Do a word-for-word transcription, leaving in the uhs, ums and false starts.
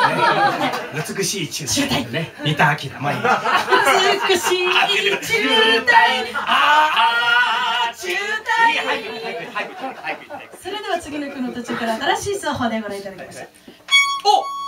美しい中隊ね、三田明まあいい。 美しい中隊、ああ中隊。それでは次の曲の途中から新しい奏法でご覧いただきましょう。お